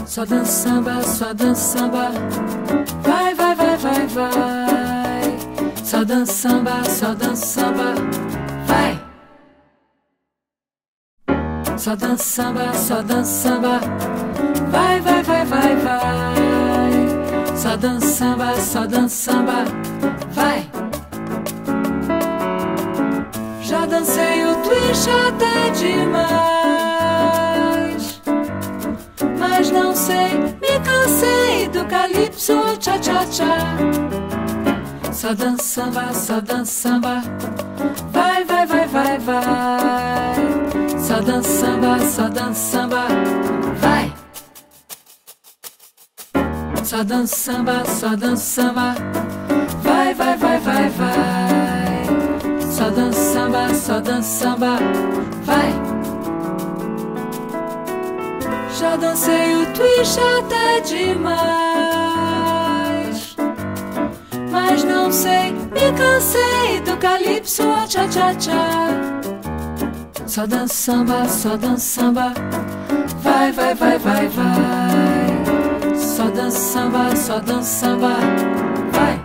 Só dança samba, só dança samba. Vai, vai, vai, vai, vai. Só dança samba, só dança samba. Vai. Só dança samba, só dança samba. Vai, vai, vai, vai, vai. Só dança samba, só dança samba. Vai. Já dancei o twist até demais, mas não sei, me cansei do calypso ao tcha-tcha-tcha. Só dança samba, só dança samba. Vai, vai, vai, vai, vai. Só dança samba, só dança samba. Vai. Só dança samba, só dança samba. Vai, vai, vai, vai, vai. Só dança samba, só dança samba. Vai. Já dancei o twist até demais, mas não sei, me cansei do calypso ao tcha-tcha-tcha. Só dança samba, só dança samba. Vai, vai, vai, vai, vai. Só dança samba, só dança samba. Vai.